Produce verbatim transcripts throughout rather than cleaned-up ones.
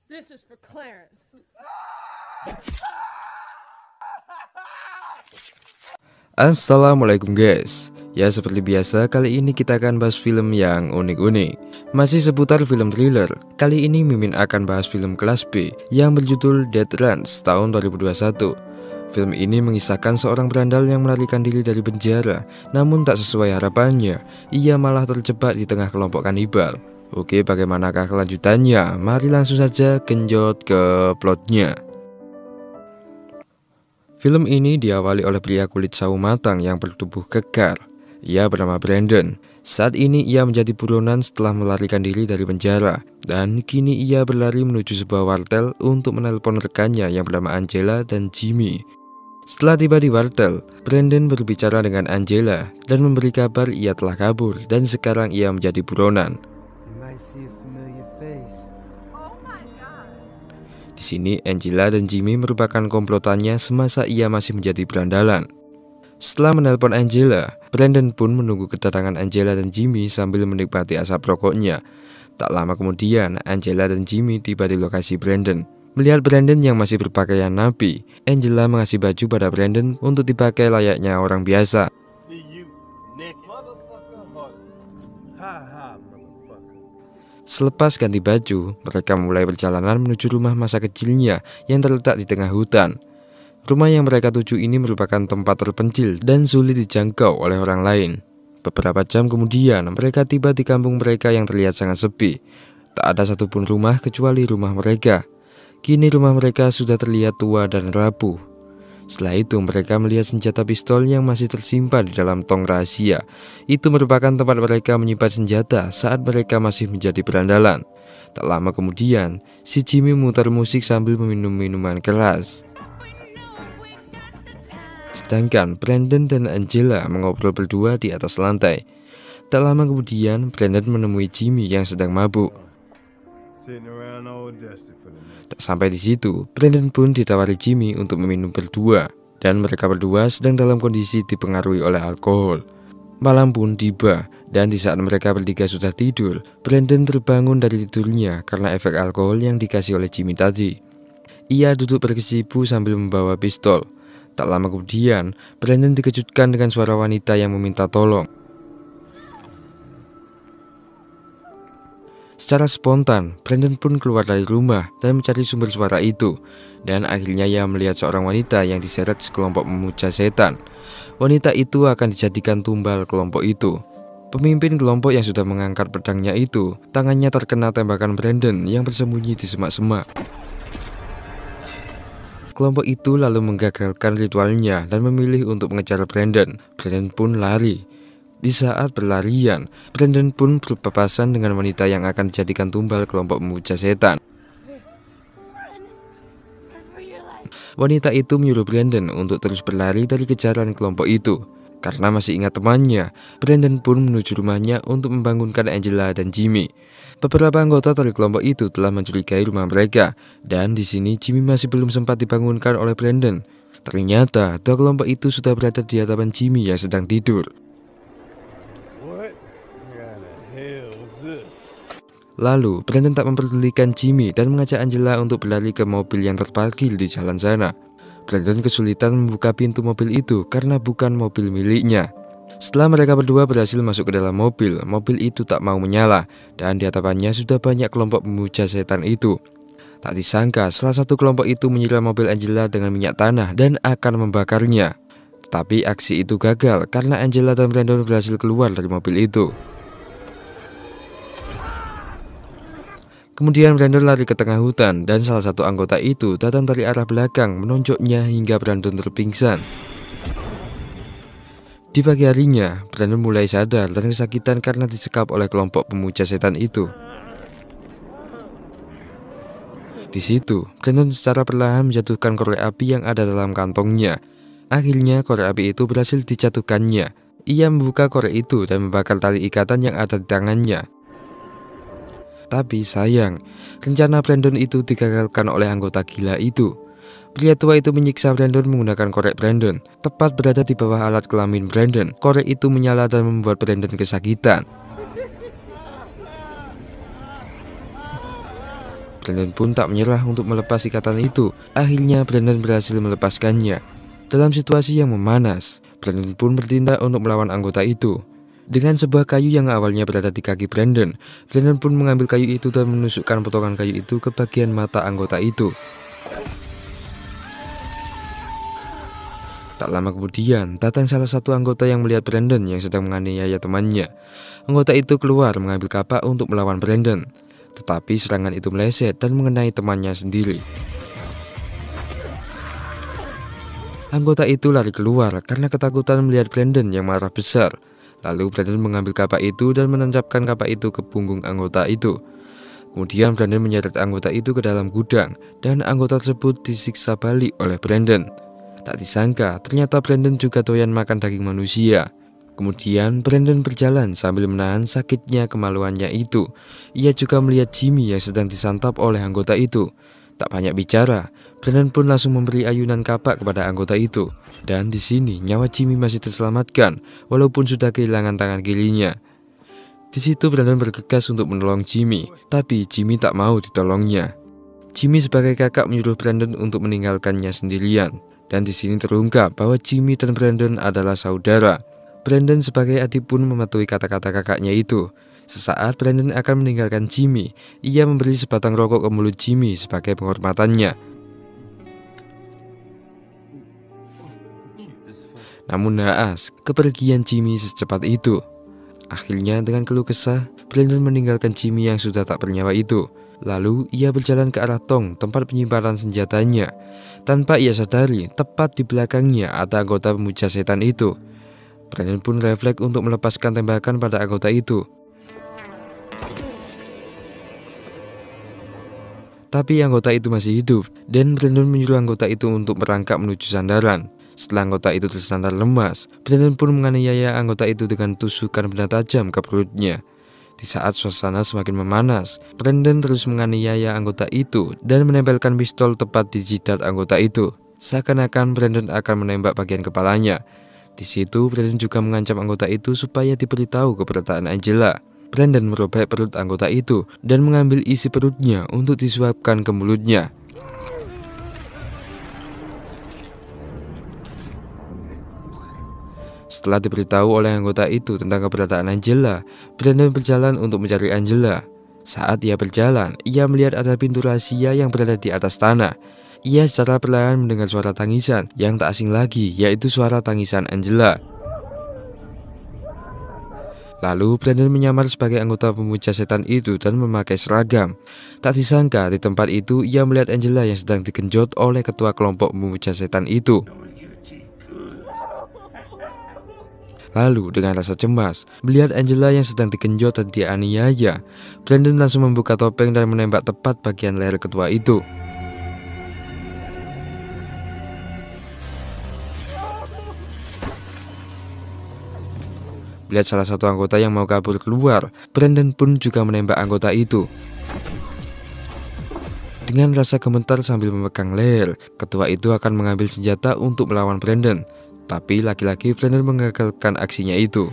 This is for Clarence. Assalamualaikum guys. Ya seperti biasa kali ini kita akan bahas film yang unik-unik. Masih seputar film thriller. Kali ini Mimin akan bahas film kelas B yang berjudul Death Runs tahun dua ribu dua puluh satu. Film ini mengisahkan seorang berandal yang melarikan diri dari penjara. Namun tak sesuai harapannya, ia malah terjebak di tengah kelompok kanibal. Oke, bagaimanakah kelanjutannya? Mari langsung saja genjot ke plotnya. Film ini diawali oleh pria kulit sawo matang yang bertubuh kekar. Ia bernama Brandon. Saat ini ia menjadi buronan setelah melarikan diri dari penjara. Dan kini ia berlari menuju sebuah wartel untuk menelpon rekannya yang bernama Angela dan Jimmy. Setelah tiba di wartel, Brandon berbicara dengan Angela dan memberi kabar ia telah kabur dan sekarang ia menjadi buronan. Di sini Angela dan Jimmy merupakan komplotannya semasa ia masih menjadi berandalan. Setelah menelpon Angela, Brandon pun menunggu kedatangan Angela dan Jimmy sambil menikmati asap rokoknya. Tak lama kemudian, Angela dan Jimmy tiba di lokasi Brandon. Melihat Brandon yang masih berpakaian napi, Angela mengasih baju pada Brandon untuk dipakai layaknya orang biasa. Selepas ganti baju, mereka mulai perjalanan menuju rumah masa kecilnya yang terletak di tengah hutan. Rumah yang mereka tuju ini merupakan tempat terpencil dan sulit dijangkau oleh orang lain. Beberapa jam kemudian, mereka tiba di kampung mereka yang terlihat sangat sepi. Tak ada satupun rumah kecuali rumah mereka. Kini rumah mereka sudah terlihat tua dan rapuh. Setelah itu mereka melihat senjata pistol yang masih tersimpan di dalam tong rahasia. Itu merupakan tempat mereka menyimpan senjata saat mereka masih menjadi berandalan. Tak lama kemudian, si Jimmy memutar musik sambil meminum minuman keras. Sedangkan Brandon dan Angela mengobrol berdua di atas lantai. Tak lama kemudian, Brandon menemui Jimmy yang sedang mabuk. Tak sampai di situ, Brandon pun ditawari Jimmy untuk meminum berdua, dan mereka berdua sedang dalam kondisi dipengaruhi oleh alkohol. Malam pun tiba, dan di saat mereka bertiga sudah tidur, Brandon terbangun dari tidurnya karena efek alkohol yang dikasih oleh Jimmy tadi. Ia duduk berkesipu sambil membawa pistol. Tak lama kemudian, Brandon dikejutkan dengan suara wanita yang meminta tolong. Secara spontan, Brandon pun keluar dari rumah dan mencari sumber suara itu. Dan akhirnya ia melihat seorang wanita yang diseret sekelompok pemuja setan. Wanita itu akan dijadikan tumbal kelompok itu. Pemimpin kelompok yang sudah mengangkat pedangnya itu, tangannya terkena tembakan Brandon yang bersembunyi di semak-semak. Kelompok itu lalu menggagalkan ritualnya dan memilih untuk mengejar Brandon. Brandon pun lari. Di saat berlarian, Brandon pun berpapasan dengan wanita yang akan dijadikan tumbal kelompok pemuja setan. Wanita itu menyuruh Brandon untuk terus berlari dari kejaran kelompok itu. Karena masih ingat temannya, Brandon pun menuju rumahnya untuk membangunkan Angela dan Jimmy. Beberapa anggota dari kelompok itu telah mencurigai rumah mereka, dan di sini Jimmy masih belum sempat dibangunkan oleh Brandon. Ternyata dua kelompok itu sudah berada di hadapan Jimmy yang sedang tidur. Lalu, Brandon tak memperdulikan Jimmy dan mengajak Angela untuk berlari ke mobil yang terparkir di jalan sana. Brandon kesulitan membuka pintu mobil itu karena bukan mobil miliknya. Setelah mereka berdua berhasil masuk ke dalam mobil, mobil itu tak mau menyala dan di hadapannya sudah banyak kelompok pemuja setan itu. Tak disangka, salah satu kelompok itu menyiram mobil Angela dengan minyak tanah dan akan membakarnya. Tetapi aksi itu gagal karena Angela dan Brandon berhasil keluar dari mobil itu. Kemudian Brandon lari ke tengah hutan dan salah satu anggota itu datang dari arah belakang menonjoknya hingga Brandon terpingsan. Di pagi harinya, Brandon mulai sadar dan kesakitan karena disekap oleh kelompok pemuja setan itu. Di situ, Brandon secara perlahan menjatuhkan korek api yang ada dalam kantongnya. Akhirnya korek api itu berhasil dijatuhkannya. Ia membuka korek itu dan membakar tali ikatan yang ada di tangannya. Tapi sayang, rencana Brandon itu digagalkan oleh anggota gila itu. Pria tua itu menyiksa Brandon menggunakan korek Brandon. Tepat berada di bawah alat kelamin Brandon, korek itu menyala dan membuat Brandon kesakitan. Brandon pun tak menyerah untuk melepas ikatan itu. Akhirnya Brandon berhasil melepaskannya. Dalam situasi yang memanas, Brandon pun bertindak untuk melawan anggota itu. Dengan sebuah kayu yang awalnya berada di kaki Brandon, Brandon pun mengambil kayu itu dan menusukkan potongan kayu itu ke bagian mata anggota itu. Tak lama kemudian, datang salah satu anggota yang melihat Brandon yang sedang menganiaya temannya. Anggota itu keluar mengambil kapak untuk melawan Brandon. Tetapi serangan itu meleset dan mengenai temannya sendiri. Anggota itu lari keluar karena ketakutan melihat Brandon yang marah besar. Lalu Brandon mengambil kapak itu dan menancapkan kapak itu ke punggung anggota itu. Kemudian Brandon menyeret anggota itu ke dalam gudang dan anggota tersebut disiksa balik oleh Brandon. Tak disangka ternyata Brandon juga doyan makan daging manusia. Kemudian Brandon berjalan sambil menahan sakitnya kemaluannya itu. Ia juga melihat Jimmy yang sedang disantap oleh anggota itu. Tak banyak bicara, Brandon pun langsung memberi ayunan kapak kepada anggota itu. Dan di sini nyawa Jimmy masih terselamatkan walaupun sudah kehilangan tangan kirinya. Di situ Brandon bergegas untuk menolong Jimmy, tapi Jimmy tak mau ditolongnya. Jimmy sebagai kakak menyuruh Brandon untuk meninggalkannya sendirian. Dan di sini terungkap bahwa Jimmy dan Brandon adalah saudara. Brandon sebagai adik pun mematuhi kata-kata kakaknya itu. Sesaat Brandon akan meninggalkan Jimmy, ia memberi sebatang rokok ke mulut Jimmy sebagai penghormatannya. Namun naas, kepergian Jimmy secepat itu. Akhirnya dengan keluh kesah, Brandon meninggalkan Jimmy yang sudah tak bernyawa itu. Lalu ia berjalan ke arah tong tempat penyimpanan senjatanya. Tanpa ia sadari, tepat di belakangnya ada anggota pemuja setan itu. Brandon pun refleks untuk melepaskan tembakan pada anggota itu. Tapi anggota itu masih hidup, dan Brandon menyuruh anggota itu untuk merangkak menuju sandaran. Setelah anggota itu tersandar lemas, Brandon pun menganiaya anggota itu dengan tusukan benda tajam ke perutnya. Di saat suasana semakin memanas, Brandon terus menganiaya anggota itu dan menempelkan pistol tepat di jidat anggota itu. Seakan-akan Brandon akan menembak bagian kepalanya. Di situ Brandon juga mengancam anggota itu supaya diberitahu keberadaan Angela. Brandon merobek perut anggota itu dan mengambil isi perutnya untuk disuapkan ke mulutnya. Setelah diberitahu oleh anggota itu tentang keberadaan Angela, Brandon berjalan untuk mencari Angela. Saat ia berjalan, ia melihat ada pintu rahasia yang berada di atas tanah. Ia secara perlahan mendengar suara tangisan yang tak asing lagi, yaitu suara tangisan Angela. Lalu Brandon menyamar sebagai anggota pemuja setan itu dan memakai seragam. Tak disangka di tempat itu ia melihat Angela yang sedang digenjot oleh ketua kelompok pemuja setan itu. Lalu dengan rasa cemas, melihat Angela yang sedang digenjot dan dianiaya, Brandon langsung membuka topeng dan menembak tepat bagian leher ketua itu. Melihat salah satu anggota yang mau kabur keluar, Brandon pun juga menembak anggota itu. Dengan rasa gemetar sambil memegang leher, ketua itu akan mengambil senjata untuk melawan Brandon. Tapi laki-laki Brandon mengagalkan aksinya itu.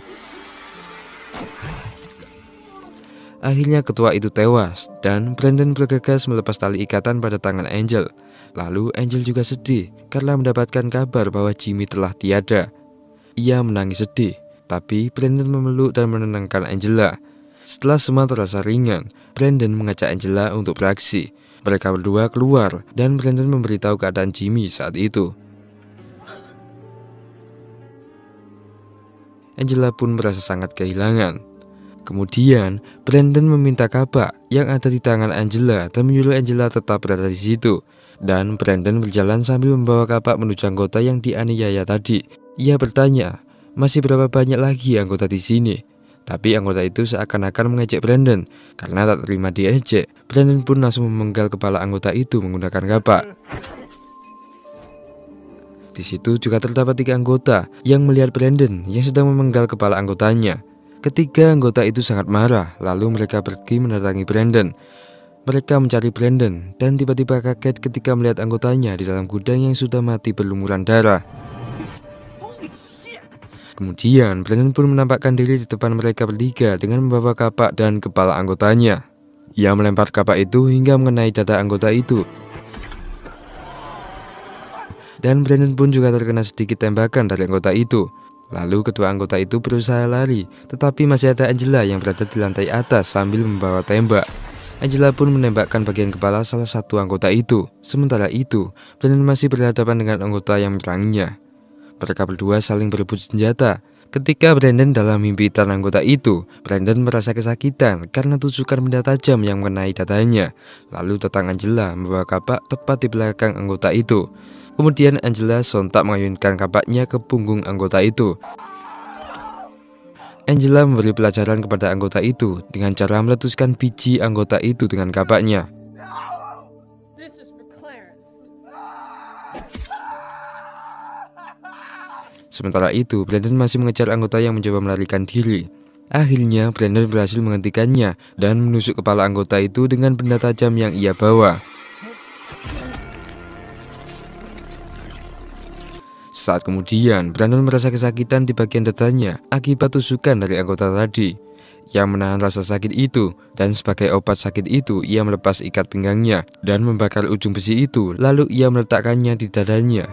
Akhirnya ketua itu tewas dan Brandon bergegas melepas tali ikatan pada tangan Angel. Lalu Angel juga sedih karena mendapatkan kabar bahwa Jimmy telah tiada. Ia menangis sedih, tapi Brandon memeluk dan menenangkan Angela. Setelah semua terasa ringan, Brandon mengajak Angela untuk beraksi. Mereka berdua keluar dan Brandon memberitahu keadaan Jimmy saat itu. Angela pun merasa sangat kehilangan. Kemudian Brandon meminta kapak yang ada di tangan Angela dan menyuruh Angela tetap berada di situ. Dan Brandon berjalan sambil membawa kapak menuju anggota yang dianiaya tadi. Ia bertanya, masih berapa banyak lagi anggota di sini? Tapi anggota itu seakan-akan mengejek Brandon. Karena tak terima diejek, Brandon pun langsung memenggal kepala anggota itu menggunakan kapak. Di situ juga terdapat tiga anggota yang melihat Brandon yang sedang memenggal kepala anggotanya. Ketiga anggota itu sangat marah, lalu mereka pergi mendatangi Brandon. Mereka mencari Brandon dan tiba-tiba kaget ketika melihat anggotanya di dalam gudang yang sudah mati berlumuran darah. Kemudian Brandon pun menampakkan diri di depan mereka bertiga dengan membawa kapak dan kepala anggotanya. Ia melempar kapak itu hingga mengenai dada anggota itu. Dan Brandon pun juga terkena sedikit tembakan dari anggota itu. Lalu kedua anggota itu berusaha lari, tetapi masih ada Angela yang berada di lantai atas sambil membawa tembak. Angela pun menembakkan bagian kepala salah satu anggota itu. Sementara itu, Brandon masih berhadapan dengan anggota yang menyerangnya. Mereka berdua saling berebut senjata. Ketika Brandon dalam himpitan anggota itu, Brandon merasa kesakitan karena tusukan benda tajam yang mengenai dadanya. Lalu datang Angela membawa kapak tepat di belakang anggota itu. Kemudian Angela sontak mengayunkan kapaknya ke punggung anggota itu. Angela memberi pelajaran kepada anggota itu dengan cara meletuskan biji anggota itu dengan kapaknya. Sementara itu, Brandon masih mengejar anggota yang mencoba melarikan diri. Akhirnya, Brandon berhasil menghentikannya dan menusuk kepala anggota itu dengan benda tajam yang ia bawa. Saat kemudian, Brandon merasa kesakitan di bagian dadanya akibat tusukan dari anggota tadi. Ia menahan rasa sakit itu, dan sebagai obat sakit itu, ia melepas ikat pinggangnya dan membakar ujung besi itu, lalu ia meletakkannya di dadanya.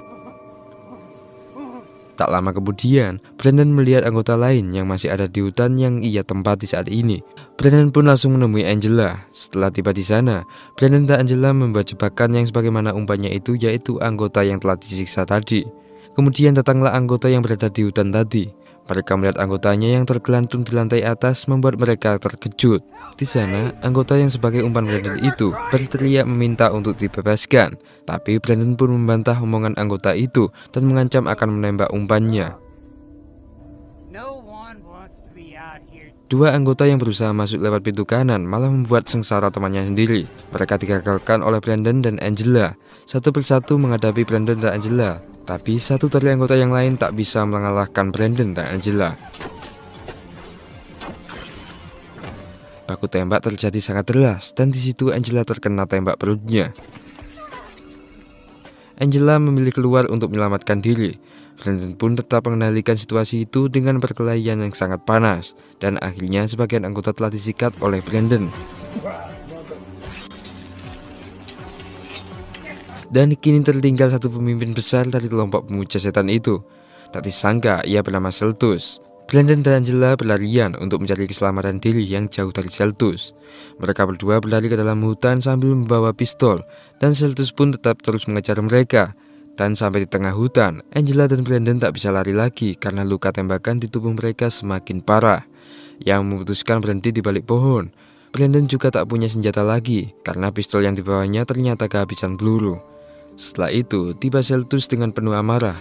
Tak lama kemudian, Brandon melihat anggota lain yang masih ada di hutan yang ia tempati saat ini. Brandon pun langsung menemui Angela. Setelah tiba di sana, Brandon dan Angela membuat jebakan yang sebagaimana umpannya itu, yaitu anggota yang telah disiksa tadi. Kemudian datanglah anggota yang berada di hutan tadi. Mereka melihat anggotanya yang tergelantung di lantai atas membuat mereka terkejut. Di sana, anggota yang sebagai umpan Brandon itu berteriak meminta untuk dibebaskan. Tapi Brandon pun membantah omongan anggota itu dan mengancam akan menembak umpannya. Dua anggota yang berusaha masuk lewat pintu kanan malah membuat sengsara temannya sendiri. Mereka digagalkan oleh Brandon dan Angela. Satu persatu menghadapi Brandon dan Angela. Tapi satu dari anggota yang lain tak bisa mengalahkan Brandon dan Angela. Baku tembak terjadi sangat deras dan di situ Angela terkena tembak perutnya. Angela memilih keluar untuk menyelamatkan diri. Brandon pun tetap mengendalikan situasi itu dengan perkelahian yang sangat panas. Dan akhirnya sebagian anggota telah disikat oleh Brandon. Dan kini tertinggal satu pemimpin besar dari kelompok pemuja setan itu. Tak disangka ia bernama Seltus. Brandon dan Angela berlarian untuk mencari keselamatan diri yang jauh dari Seltus. Mereka berdua berlari ke dalam hutan sambil membawa pistol. Dan Seltus pun tetap terus mengejar mereka. Dan sampai di tengah hutan, Angela dan Brandon tak bisa lari lagi karena luka tembakan di tubuh mereka semakin parah, yang memutuskan berhenti di balik pohon. Brandon juga tak punya senjata lagi karena pistol yang dibawanya ternyata kehabisan peluru. Setelah itu, tiba Seltus dengan penuh amarah.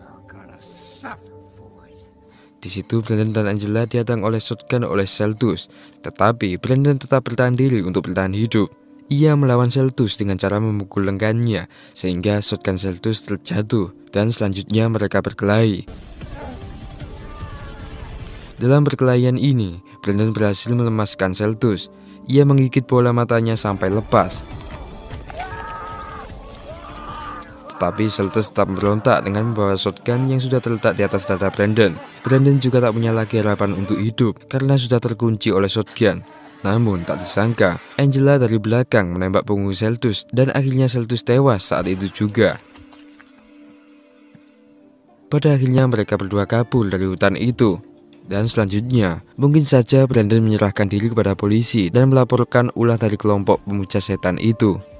Di situ Brandon dan Angela dihadang oleh shotgun oleh Seltus, tetapi Brandon tetap bertahan diri untuk bertahan hidup. Ia melawan Seltus dengan cara memukul lengannya, sehingga shotgun Seltus terjatuh, dan selanjutnya mereka berkelahi. Dalam perkelahian ini, Brandon berhasil melemaskan Seltus. Ia menggigit bola matanya sampai lepas. Tetapi Seltus tetap memberontak dengan membawa shotgun yang sudah terletak di atas dada Brandon. Brandon juga tak punya lagi harapan untuk hidup karena sudah terkunci oleh shotgun. Namun tak disangka, Angela dari belakang menembak punggung Seltus dan akhirnya Seltus tewas saat itu juga. Pada akhirnya mereka berdua kabur dari hutan itu. Dan selanjutnya, mungkin saja Brandon menyerahkan diri kepada polisi dan melaporkan ulah dari kelompok pemuja setan itu.